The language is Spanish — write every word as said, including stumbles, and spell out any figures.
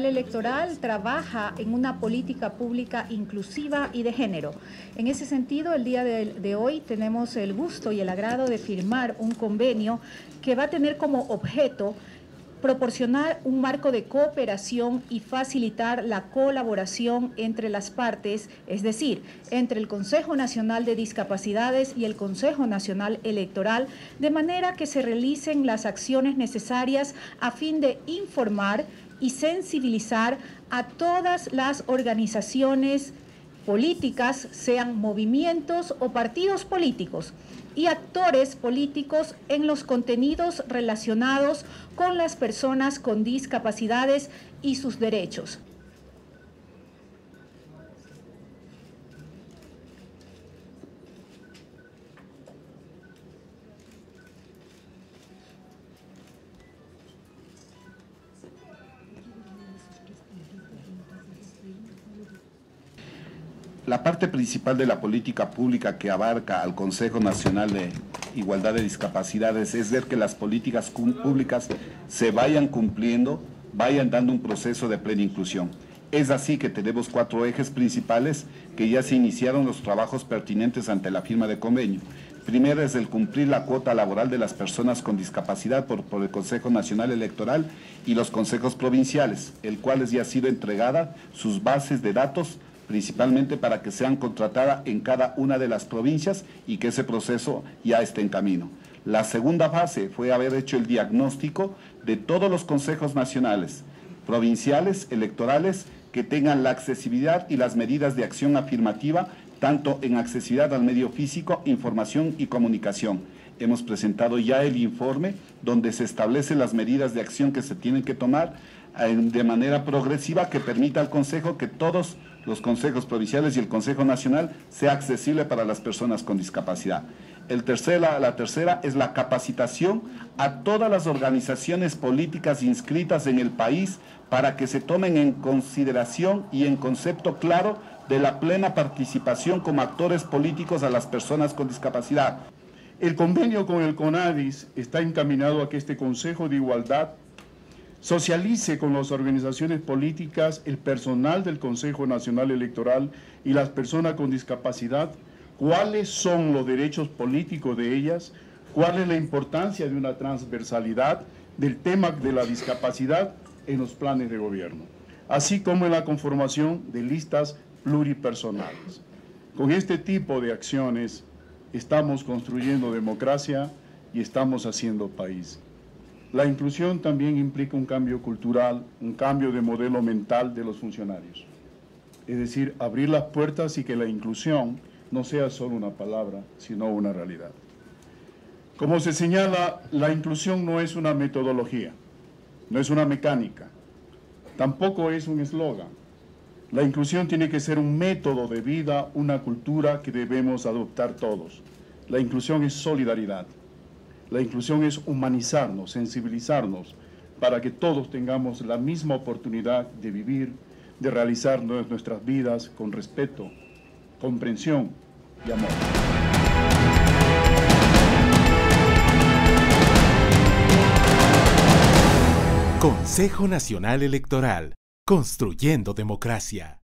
Electoral trabaja en una política pública inclusiva y de género. En ese sentido, el día de, de hoy tenemos el gusto y el agrado de firmar un convenio que va a tener como objeto proporcionar un marco de cooperación y facilitar la colaboración entre las partes, es decir, entre el Consejo Nacional de Discapacidades y el Consejo Nacional Electoral, de manera que se realicen las acciones necesarias a fin de informar y sensibilizar a todas las organizaciones políticas, sean movimientos o partidos políticos, y actores políticos en los contenidos relacionados con las personas con discapacidades y sus derechos. La parte principal de la política pública que abarca al Consejo Nacional de Igualdad de Discapacidades es ver que las políticas públicas se vayan cumpliendo, vayan dando un proceso de plena inclusión. Es así que tenemos cuatro ejes principales que ya se iniciaron los trabajos pertinentes ante la firma de convenio. Primero es el cumplir la cuota laboral de las personas con discapacidad por, por el Consejo Nacional Electoral y los consejos provinciales, el cual ya ha sido entregada sus bases de datos principalmente para que sean contratadas en cada una de las provincias y que ese proceso ya esté en camino. La segunda fase fue haber hecho el diagnóstico de todos los consejos nacionales, provinciales, electorales, que tengan la accesibilidad y las medidas de acción afirmativa, tanto en accesibilidad al medio físico, información y comunicación. Hemos presentado ya el informe donde se establecen las medidas de acción que se tienen que tomar eh, de manera progresiva que permita al Consejo que todos los consejos provinciales y el Consejo Nacional sea accesible para las personas con discapacidad. El tercer, la, la tercera es la capacitación a todas las organizaciones políticas inscritas en el país para que se tomen en consideración y en concepto claro de la plena participación como actores políticos a las personas con discapacidad. El convenio con el CONADIS está encaminado a que este Consejo de Igualdad socialice con las organizaciones políticas, el personal del Consejo Nacional Electoral y las personas con discapacidad, cuáles son los derechos políticos de ellas, cuál es la importancia de una transversalidad del tema de la discapacidad en los planes de gobierno, así como en la conformación de listas pluripersonales. Con este tipo de acciones estamos construyendo democracia y estamos haciendo país. La inclusión también implica un cambio cultural, un cambio de modelo mental de los funcionarios. Es decir, abrir las puertas y que la inclusión no sea solo una palabra, sino una realidad. Como se señala, la inclusión no es una metodología, no es una mecánica, tampoco es un eslogan. La inclusión tiene que ser un método de vida, una cultura que debemos adoptar todos. La inclusión es solidaridad. La inclusión es humanizarnos, sensibilizarnos, para que todos tengamos la misma oportunidad de vivir, de realizar nuestras vidas con respeto, comprensión y amor. Consejo Nacional Electoral, construyendo democracia.